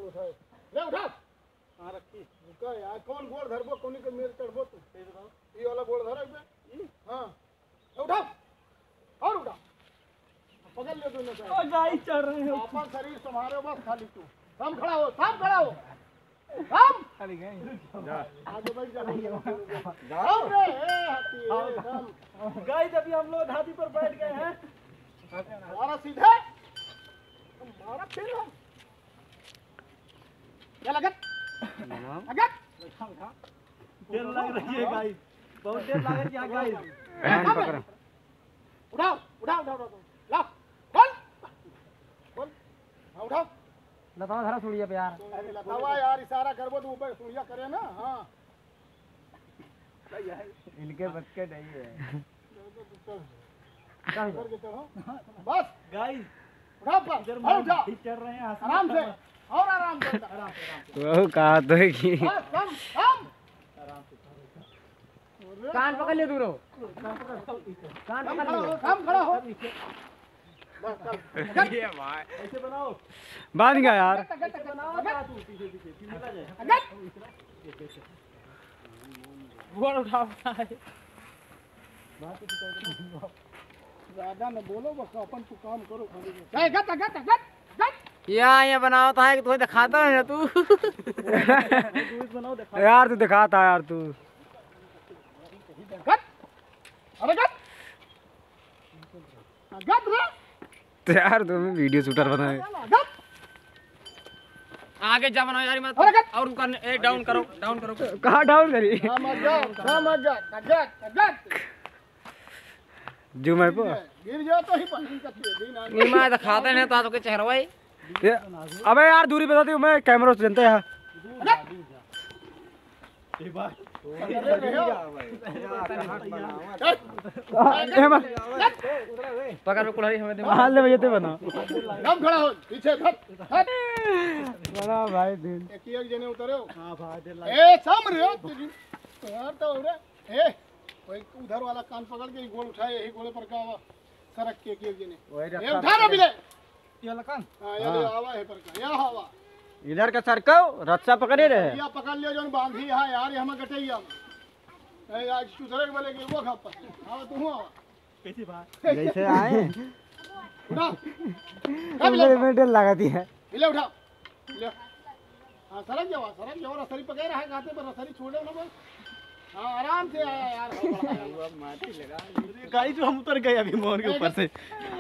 उठाओ ले उठा। हां रखी रुका यार कौन गोड़ धरबो कोनी के मेर चढ़बो तू ई वाला गोड़ धर बे ई हां उठा और उठा पकड़ ले दोनों से। ओ गाई चढ़ रहे हो अपन शरीर संभालो बस खाली तू हम खड़ा हो हम खाली गए जा आगे बढ़ जा जाओ रे हाथी एकदम गाइस अभी हम लोग हाथी पर बैठ गए हैं हमारा सीधे हमारा फिर हम क्या लगत देर लग रही है गाइस बहुत देर लग रही है गाइस उठाओ ला बोल उठाओ लतावा धरा सुड़िया पे यार लतावा यार इशारा करबो तो ऊपर सुड़िया करे ना हां इनके बस के नहीं है बस गाइस उठाओ पर उठा चढ़ रहे हैं आराम से और आराम से वो कहा तो कि कम कान पकड़ ले दूर कान पकड़ ले हम खड़ा हो ये भाई ऐसे बनाओ बांध गया यार गोड़ उठा ज्यादा न बोलो बस अपन तू काम करो यहाँ बनाओ था कि तू दिखाता है तू यार तू दिखाता यार तू तो यार तुम वीडियो शूटर बनाए आगे जा बनाओ यार मत और करने डाउन करो कहाँ डाउन करी जो मैं को गिर जाओ तो ही पानी का दिन नहीं मैं दिखाते नहीं तो के चेहरा भाई अबे यार दूरी बता दी मैं कैमरा से जनता है पकड़ में कुल्हाड़ी हमें दे हाल ले बजते बना हम खड़ा हो पीछे हट बड़ा भाई दिन एक जने उतरे हो हां भाई ए सामने हो यार तो रे ए कोई उधर वाला कान पकड़ के गोल उठाए यही गोले पर का सरक के एक जने ए उठा रे बिले ये वाला कान हां ये आवा है पर का या हवा इधर का सरको रस्सा पकड़े रहे या पकड़ लियो जोन बांधी हां यार हम गटैया ए आज सुधरे के बोले कि वो खा पर हां तू हो कैसी बात जैसे आए उठा मेडल लगाती है ले उठा ले हां सरक जाओ रसरी पकड़ रहा है गाते पर रसरी छोड़े ना बस हां आराम से आया यार माटी लगा गाड़ी जो हम उतर गए अभी मोर के ऊपर से